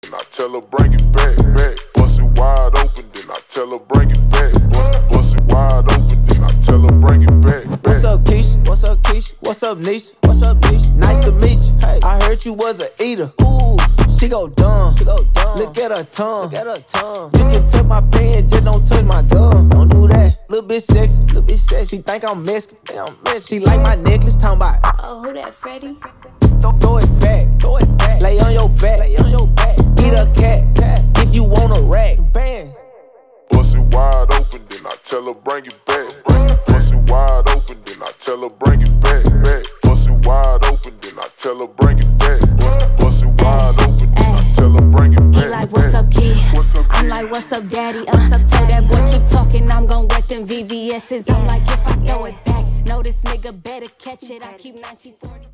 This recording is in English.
then I tell her bring it back, back. Bust it wide open, then I tell her bring it back. Bust it wide open, then I tell her bring it back, back. What's up, Keisha? What's up, Keisha? What's up, Nisha? What's up, Nisha? Nice to meet you. Hey, I heard you was a eater. Ooh, she go dumb. She go dumb. Look at her tongue. Look at her tongue. You can touch my pen, just don't touch my gum. Don't do that. Little bit sexy, little bit sexy. She think I'm Mexican. She like my necklace, talking about. Oh, who that, Freddy? Throw it back, throw it back. Lay on your back, lay on your back. Eat a cat, if you want a rack. Bang. Bust it wide open, then I tell her bring it back. Bust it wide open, then I tell her bring it back, back. Bust it wide open, then I tell her bring it back. Bust it wide open, then I tell her bring it back. He like, what's up, kid? I'm like, what's up, daddy? Tell that boy keep talking, I'm gon' wet them VVS's. I'm like, if I throw it back, know this nigga better catch it. I keep 1940.